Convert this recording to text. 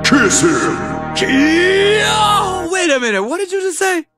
Kiss him! Oh, wait a minute, what did you just say?